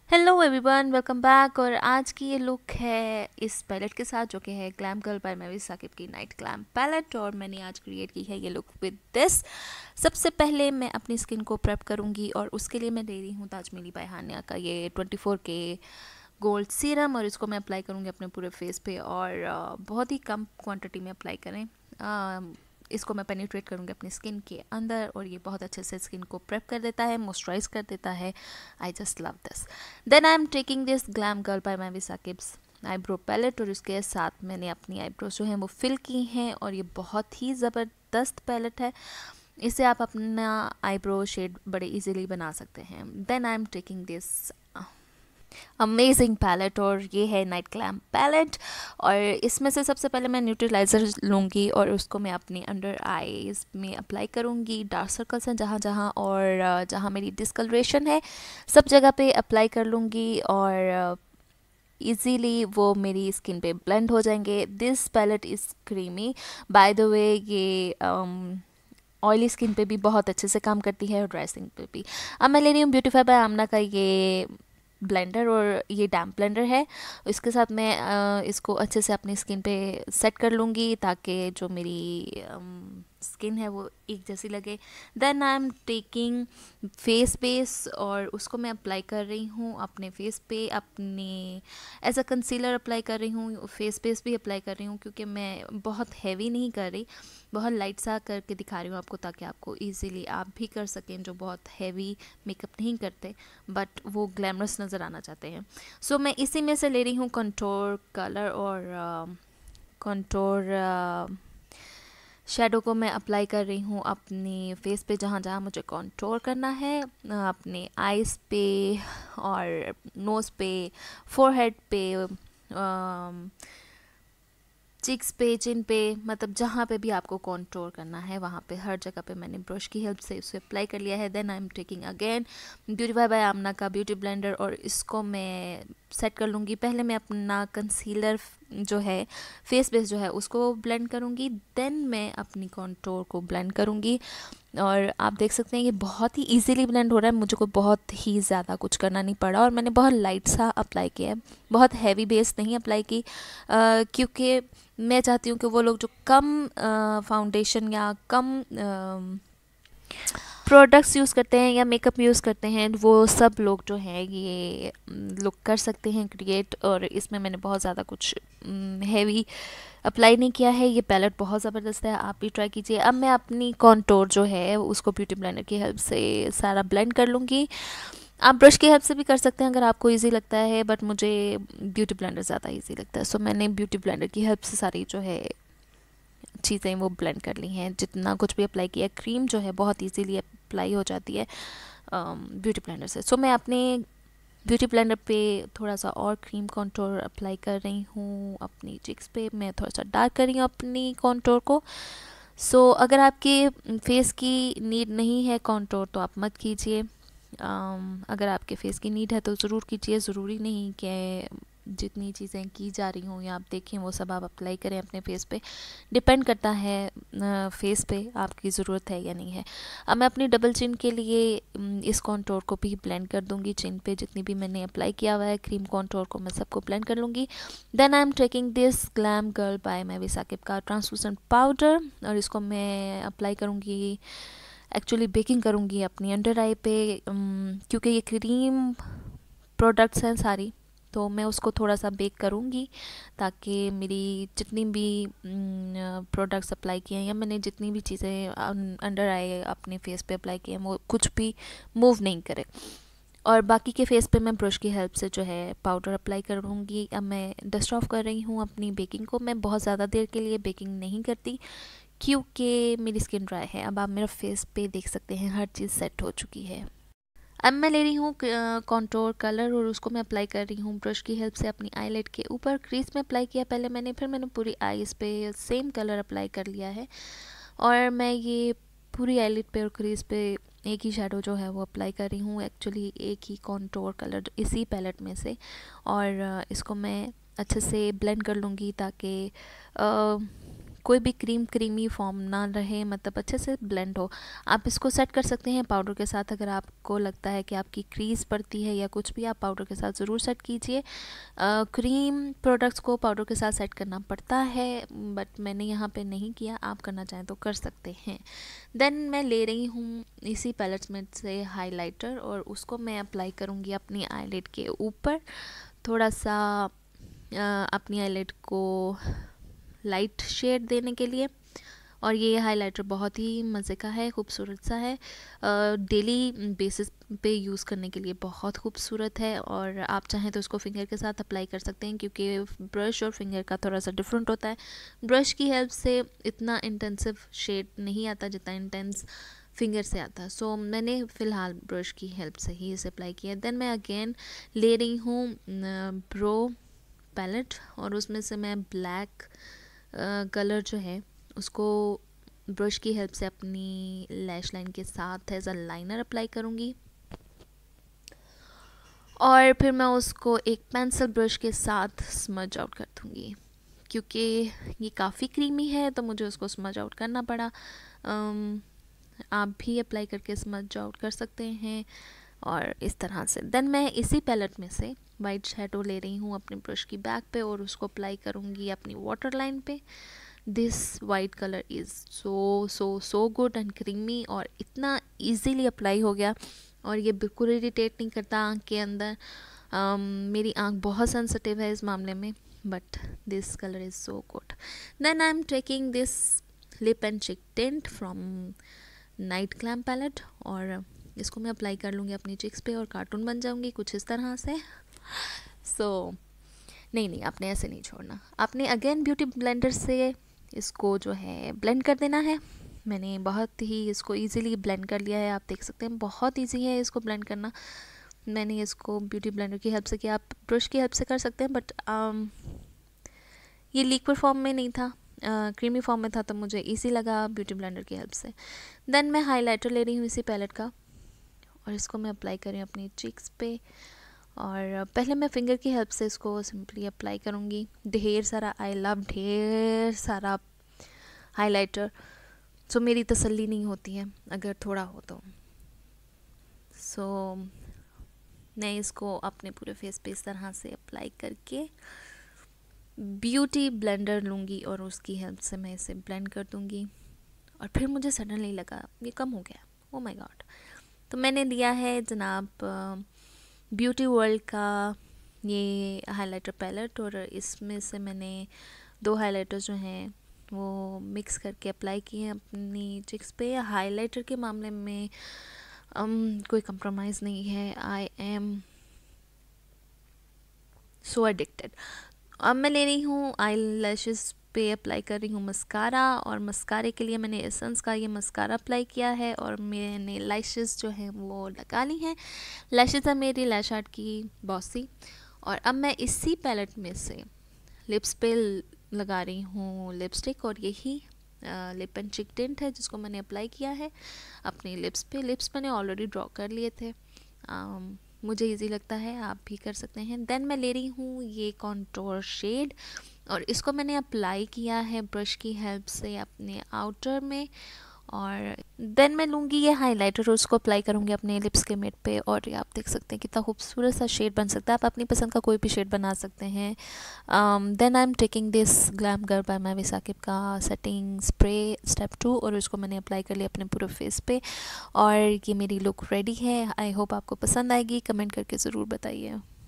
Hello everyone, welcome back. और आज की ये लुक है इस पैलेट के साथ, जो कि है glam girl by Mahvi Saqib की नाइट ग्लैम पैलेट। और मैंने आज क्रिएट की है ये लुक विद दिस। सबसे पहले मैं अपनी स्किन को प्रेप करूँगी और उसके लिए मैं ले रही हूँ ताजमिली बाय हान्या का ये 24K गोल्ड सीरम। और इसको मैं अप्लाई करूँगी अपने पूरे फेस पे, और बहुत ही कम क्वांटिटी में अप्लाई करें। इसको मैं पेनिट्रेट करूँगी अपनी स्किन के अंदर, और ये बहुत अच्छे से स्किन को प्रेप कर देता है, मॉइस्चराइज कर देता है। I just love this. Then I am taking this glam girl by Mahvi Saqib's eyebrow palette, और उसके साथ मैंने अपनी आईब्रोज जो हैं वो फिल की हैं। और ये बहुत ही ज़बरदस्त पैलेट है, इससे आप अपना आईब्रो शेड बड़े इजीली बना सकते हैं। Then I am taking this amazing palette, और ये है नाइट ग्लैम पैलेट। और इसमें से सबसे पहले मैं न्यूट्रलाइज़र लूँगी और उसको मैं अपनी अंडर आईज में अप्लाई करूँगी। डार्क सर्कल्स हैं जहाँ जहाँ, और जहाँ मेरी डिस्कलरेशन है सब जगह पे अप्लाई कर लूँगी, और इजीली वो मेरी स्किन पे ब्लेंड हो जाएंगे। This palette is creamy by the way. ये ऑयली स्किन पे भी बहुत अच्छे से काम करती है और ड्राई स्किन पे भी। अब मैं ले रही हूँ ब्यूटीफाई बाय आमना का ये ब्लेंडर, और ये डैम्प ब्लेंडर है। इसके साथ मैं इसको अच्छे से अपनी स्किन पे सेट कर लूँगी ताकि जो मेरी स्किन है वो एक जैसी लगे। Then I am taking face base, और उसको मैं अप्लाई कर रही हूँ अपने फेस पे, अपने एज अ कंसीलर अप्लाई कर रही हूँ। फेस बेस भी अप्लाई कर रही हूँ क्योंकि मैं बहुत हैवी नहीं कर रही, बहुत लाइट सा करके दिखा रही हूँ आपको, ताकि आपको इजीली आप भी कर सकें जो बहुत हैवी मेकअप नहीं करते बट वो ग्लैमरस नज़र आना चाहते हैं। सो मैं इसी में से ले रही हूँ कंटोर कलर, और कंटोर शेडो को मैं अप्लाई कर रही हूँ अपनी फेस पे जहाँ जहाँ मुझे कंटोर करना है, अपने आईज पे और नोज़ पे, फोरहेड पे, चिक्स पे, चिन पे, मतलब जहाँ पे भी आपको कंटूर करना है वहाँ पे हर जगह पे मैंने ब्रश की हेल्प से उसे अप्लाई कर लिया है। Then I am taking again beautify by Aamna का ब्यूटी ब्लेंडर, और इसको मैं सेट कर लूँगी। पहले मैं अपना कंसीलर जो है, फेस बेस जो है, उसको ब्लेंड करूँगी। देन मैं अपनी कंटूर को ब्लेंड करूँगी, और आप देख सकते हैं ये बहुत ही इजीली ब्लेंड हो रहा है। मुझे कोई बहुत ही ज़्यादा कुछ करना नहीं पड़ा, और मैंने बहुत लाइट सा अप्लाई किया है, बहुत हैवी बेस नहीं अप्लाई की, क्योंकि मैं चाहती हूँ कि वो लोग जो कम फाउंडेशन या कम प्रोडक्ट्स यूज़ करते हैं या मेकअप यूज़ करते हैं, वो सब लोग जो हैं ये लुक कर सकते हैं क्रिएट। और इसमें मैंने बहुत ज़्यादा कुछ हैवी अप्लाई नहीं किया है। ये पैलेट बहुत ज़बरदस्त है, आप भी ट्राई कीजिए। अब मैं अपनी कॉन्टोर जो है उसको ब्यूटी ब्लेंडर की हेल्प से सारा ब्लेंड कर लूँगी। आप ब्रश की हेल्प से भी कर सकते हैं अगर आपको इजी लगता है, बट मुझे ब्यूटी ब्लेंडर ज़्यादा इजी लगता है। सो मैंने ब्यूटी ब्लेंडर की हेल्प से सारी जो है चीज़ें वो ब्लेंड कर ली हैं। जितना कुछ भी अप्लाई किया, क्रीम जो है बहुत इजीली अप्लाई हो जाती है ब्यूटी ब्लेंडर से। सो मैं अपने ब्यूटी ब्लेंडर पे थोड़ा सा और क्रीम कॉन्टोर अप्लाई कर रही हूँ अपनी चिक्स पे। मैं थोड़ा सा डार्क कर रही हूँ अपनी कॉन्टोर को। सो अगर आपके फेस की नीड नहीं है कॉन्टोर तो आप मत कीजिए। अगर आपके फेस की नीड है तो ज़रूर कीजिए। ज़रूरी नहीं कि जितनी चीज़ें की जा रही हों या आप देखें वो सब आप अप्लाई करें अपने फेस पे। डिपेंड करता है फेस पे आपकी ज़रूरत है या नहीं है। अब मैं अपनी डबल चिन के लिए इस कॉन्टोर को भी ब्लेंड कर दूंगी। चिन पे जितनी भी मैंने अप्लाई किया हुआ है क्रीम कॉन्टोर को मैं सबको ब्लेंड कर लूँगी। Then I am taking this glam girl by Mahvi Saqib का ट्रांसलूसेंट पाउडर, और इसको मैं अप्लाई करूँगी, एक्चुअली बेकिंग करूँगी अपनी अंडर आई पे, क्योंकि ये क्रीम प्रोडक्ट्स हैं सारी, तो मैं उसको थोड़ा सा बेक करूँगी ताकि मेरी जितनी भी प्रोडक्ट्स अप्लाई किए हैं या मैंने जितनी भी चीज़ें अंडर आई अपने फेस पे अप्लाई किए हैं वो कुछ भी मूव नहीं करे। और बाकी के फेस पे मैं ब्रश की हेल्प से जो है पाउडर अप्लाई करूँगी। अब मैं डस्ट ऑफ कर रही हूँ अपनी बेकिंग को। मैं बहुत ज़्यादा देर के लिए बेकिंग नहीं करती क्योंकि मेरी स्किन ड्राई है। अब आप मेरा फेस पे देख सकते हैं हर चीज़ सेट हो चुकी है। अब मैं ले रही हूँ कॉन्टोर कलर, और उसको मैं अप्लाई कर रही हूँ ब्रश की हेल्प से अपनी आईलाइट के ऊपर। क्रीज में अप्लाई किया पहले मैंने, फिर मैंने पूरी आईज पे सेम कलर अप्लाई कर लिया है। और मैं ये पूरी आईलिड पे और क्रीज पे एक ही शेडो जो है वो अप्लाई कर रही हूँ, एक्चुअली एक ही कॉन्टोर कलर इसी पैलेट में से। और इसको मैं अच्छे से ब्लेंड कर लूँगी ताकि कोई भी क्रीमी फॉर्म ना रहे, मतलब अच्छे से ब्लेंड हो। आप इसको सेट कर सकते हैं पाउडर के साथ। अगर आपको लगता है कि आपकी क्रीज पड़ती है या कुछ भी, आप पाउडर के साथ ज़रूर सेट कीजिए। क्रीम प्रोडक्ट्स को पाउडर के साथ सेट करना पड़ता है, बट मैंने यहाँ पे नहीं किया, आप करना चाहें तो कर सकते हैं। देन मैं ले रही हूँ इसी पैलेट्स में से हाइलाइटर, और उसको मैं अप्लाई करूँगी अपनी आईलिड के ऊपर। थोड़ा सा अपनी आईलिड को लाइट शेड देने के लिए। और ये हाइलाइटर बहुत ही मज़े का है, खूबसूरत सा है, डेली बेसिस पे यूज़ करने के लिए बहुत खूबसूरत है। और आप चाहें तो उसको फिंगर के साथ अप्लाई कर सकते हैं, क्योंकि ब्रश और फिंगर का थोड़ा सा डिफरेंट होता है। ब्रश की हेल्प से इतना इंटेंसिव शेड नहीं आता जितना इंटेंस फिंगर से आता है। सो मैंने फ़िलहाल ब्रश की हेल्प से ही इसे अप्लाई किया। देन मैं अगेन ले रही हूँ ब्रो पैलेट, और उसमें से मैं ब्लैक कलर जो है उसको ब्रश की हेल्प से अपनी लैश लाइन के साथ एज अ लाइनर अप्लाई करूँगी। और फिर मैं उसको एक पेंसिल ब्रश के साथ स्मज आउट कर दूँगी। क्योंकि ये काफ़ी क्रीमी है तो मुझे उसको स्मज आउट करना पड़ा। आप भी अप्लाई करके स्मज आउट कर सकते हैं और इस तरह से। देन मैं इसी पैलेट में से वाइट शैडो ले रही हूँ अपने ब्रश की बैक पे, और उसको अप्लाई करूँगी अपनी वाटर लाइन पे। This white colour is so good and creamy, और इतना इजीली अप्लाई हो गया, और ये बिल्कुल इरिटेट नहीं करता आँख के अंदर। मेरी आँख बहुत सेंसिटिव है इस मामले में, but this colour is so good. Then I am taking this lip and cheek tint from night glam palette, और इसको मैं अप्लाई कर लूँगी अपनी चिक्स पे और कार्टून बन जाऊँगी कुछ इस तरह से। नहीं, आपने ऐसे नहीं छोड़ना, आपने अगेन ब्यूटी ब्लेंडर से इसको जो है ब्लेंड कर देना है। मैंने बहुत ही इसको इजीली ब्लेंड कर लिया है, आप देख सकते हैं बहुत इजी है इसको ब्लेंड करना। मैंने इसको ब्यूटी ब्लेंडर की हेल्प से किया, आप ब्रश की हेल्प से कर सकते हैं, बट ये लिक्विड फॉर्म में नहीं था, क्रीमी फॉर्म में था, तो मुझे इजी लगा ब्यूटी ब्लेंडर की हेल्प से। देन मैं हाइलाइटर ले रही हूँ इसी पैलेट का, और इसको मैं अप्लाई कर रही हूँ अपनी चिक्स पे। और पहले मैं फिंगर की हेल्प से इसको सिंपली अप्लाई करूँगी। ढेर सारा, आई लव ढेर सारा हाइलाइटर, सो मेरी तसल्ली नहीं होती है अगर थोड़ा हो तो। सो मैं इसको अपने पूरे फेस पे इस तरह से अप्लाई करके ब्यूटी ब्लेंडर लूँगी, और उसकी हेल्प से मैं इसे ब्लेंड कर दूँगी। और फिर मुझे सडनली लगा ये कम हो गया, ओ माय गॉड। तो मैंने लिया है जनाब ब्यूटी वर्ल्ड का ये हाइलाइटर पैलेट, और इसमें से मैंने 2 हाइलाइटर जो हैं वो मिक्स करके अप्लाई किए हैं अपनी चिक्स पे। हाइलाइटर के मामले में कोई कंप्रोमाइज़ नहीं है, आई एम सो एडिक्टेड। अब मैं ले रही हूँ आई लैशेज़ पे अप्लाई कर रही हूँ मस्कारा, और मस्कारे के लिए मैंने एसेंस का ये मस्कारा अप्लाई किया है, और मैंने लैशेज़ जो हैं वो लगा ली हैं। लैशेज़ है मेरी लैश आर्ट की बॉसी। और अब मैं इसी पैलेट में से लिप्स पे लगा रही हूँ लिपस्टिक, और यही लिप एंड चिक टिंट है जिसको मैंने अप्लाई किया है अपने लिप्स पे। लिप्स मैंने ऑलरेडी ड्रॉ कर लिए थे, मुझे इजी लगता है, आप भी कर सकते हैं। देन मैं ले रही हूँ ये कॉन्टोर शेड, और इसको मैंने अप्लाई किया है ब्रश की हेल्प से अपने आउटर में। और देन मैं लूँगी ये हाइलाइटर और उसको अप्लाई करूँगी अपने लिप्स के मिड पे, और ये आप देख सकते हैं कितना खूबसूरत सा शेड बन सकता है। आप अपनी पसंद का कोई भी शेड बना सकते हैं। Then I am taking this glam girl by Mahvi Saqib का सेटिंग स्प्रे स्टेप 2, और उसको मैंने अप्लाई कर लिया अपने पूरे फेस पे। और ये मेरी लुक रेडी है, आई होप आपको पसंद आएगी, कमेंट करके ज़रूर बताइए।